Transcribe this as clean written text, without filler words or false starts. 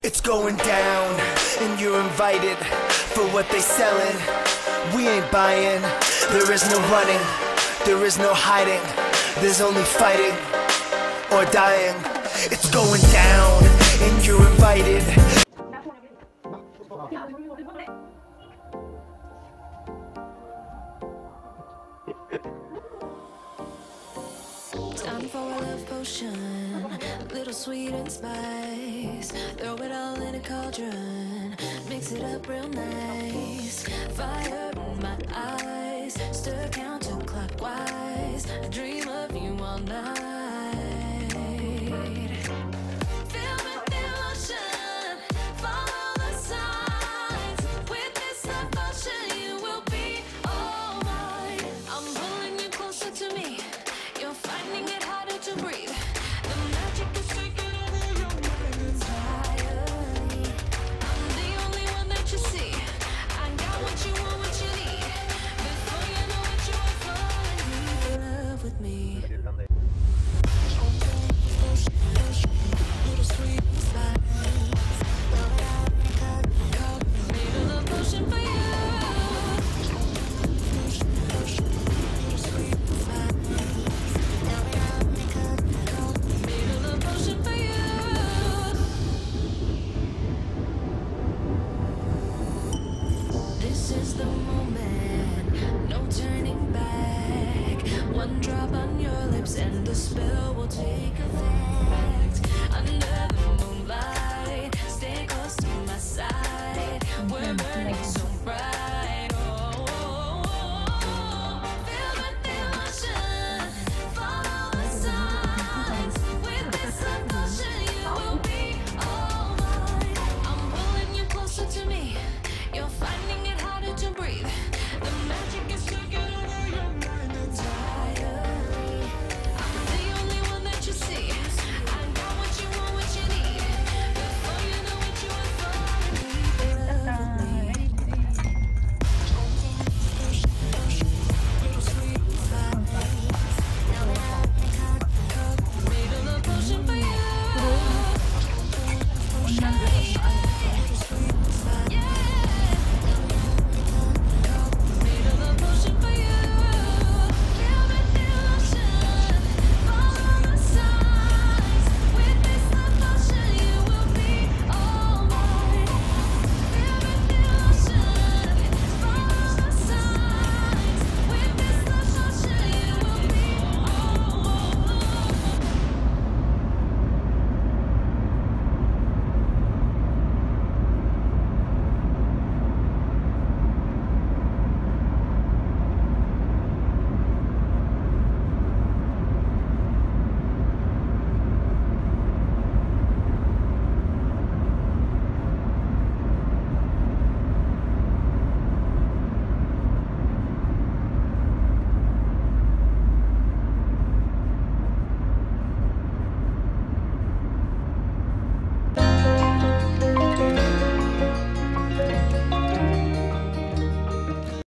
It's going down, and you're invited for what they selling. We ain't buying. There is no running, there is no hiding. There's only fighting or dying. It's going down, and you're invited. Time for a love potion, little sweet and spice. Throw it all in a cauldron, mix it up real nice. Fire in my eyes, stir counterclockwise. I dream of you all night.